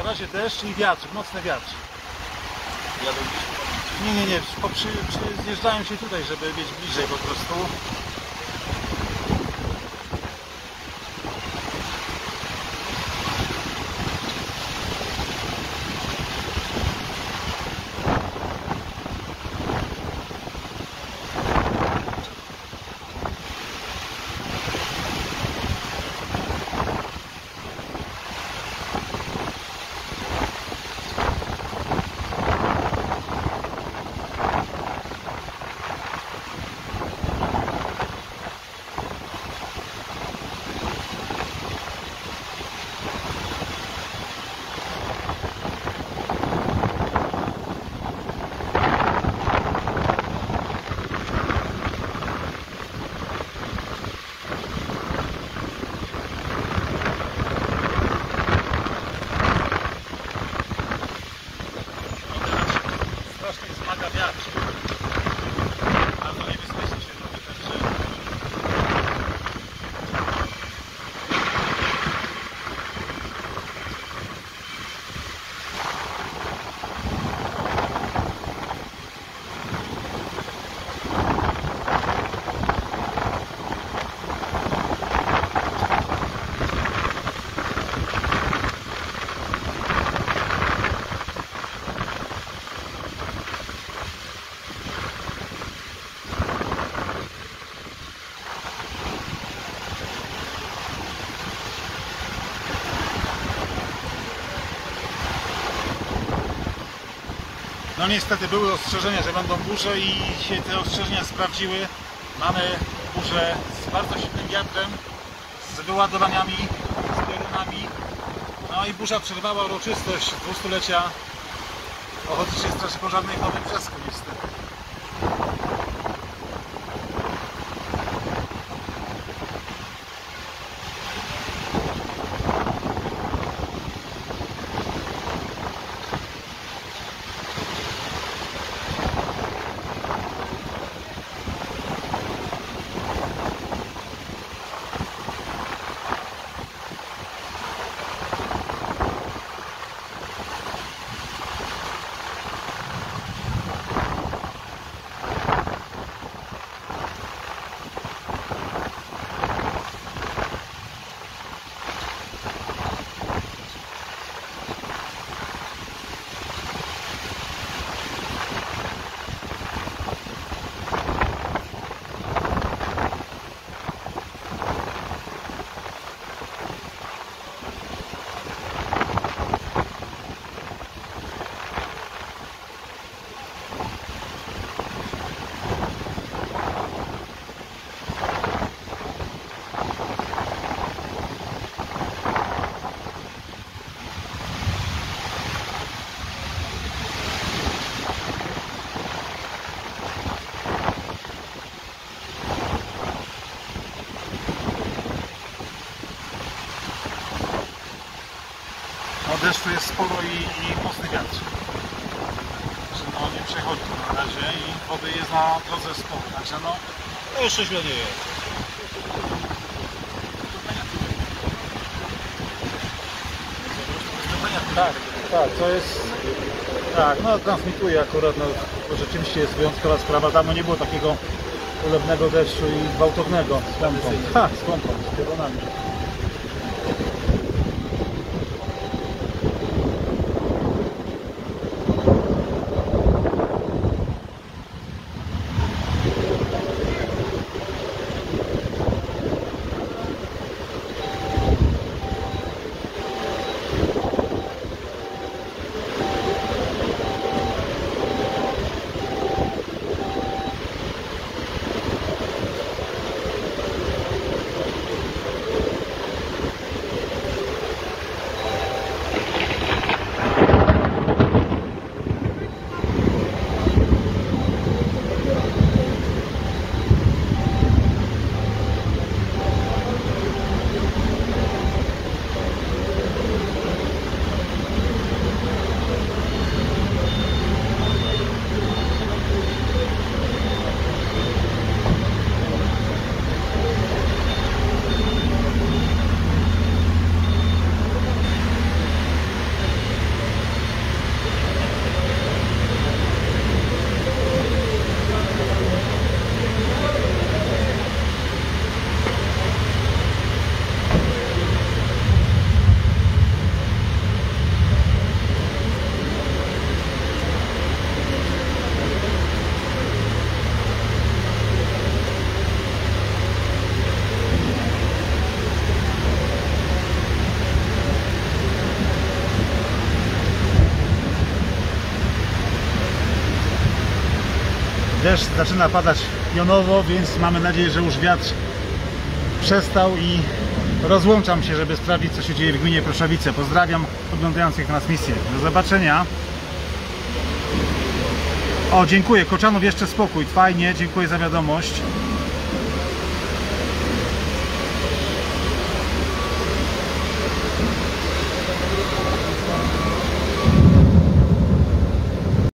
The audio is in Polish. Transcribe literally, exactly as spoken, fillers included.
razie deszcz i wiatr, mocny wiatr. Jadą gdzieś? Nie, nie, nie, po, przy, przy, zjeżdżają się tutaj, żeby mieć bliżej po prostu. Strasznie wzmaga wiatr. Bardzo niebezpiecznie się robi, także... No niestety były ostrzeżenia, że będą burze i się te ostrzeżenia sprawdziły. Mamy burzę z bardzo silnym wiatrem, z wyładowaniami, z piorunami. No i burza przerwała uroczystość dwustulecia Ochotniczej Straży Pożarnej w Nowym Brzesku niestety. No deszczu jest sporo i, i mocny wiatr. Także no nie przechodzi to na razie i wody jest na drodze sporo. Także no, to jeszcze źle nie jest. Tak, tak, to jest... Tak, no transmituje akurat, no to rzeczywiście jest wyjątkowa sprawa. Dawno nie było takiego ulewnego deszczu i gwałtownego z pompą. Tak, z pompą, z piorunami. Deszcz zaczyna padać pionowo, więc mamy nadzieję, że już wiatr przestał i rozłączam się, żeby sprawdzić, co się dzieje w gminie Proszowice. Pozdrawiam oglądających transmisję. Do zobaczenia. O, dziękuję. Koczanów jeszcze spokój. Fajnie, dziękuję za wiadomość.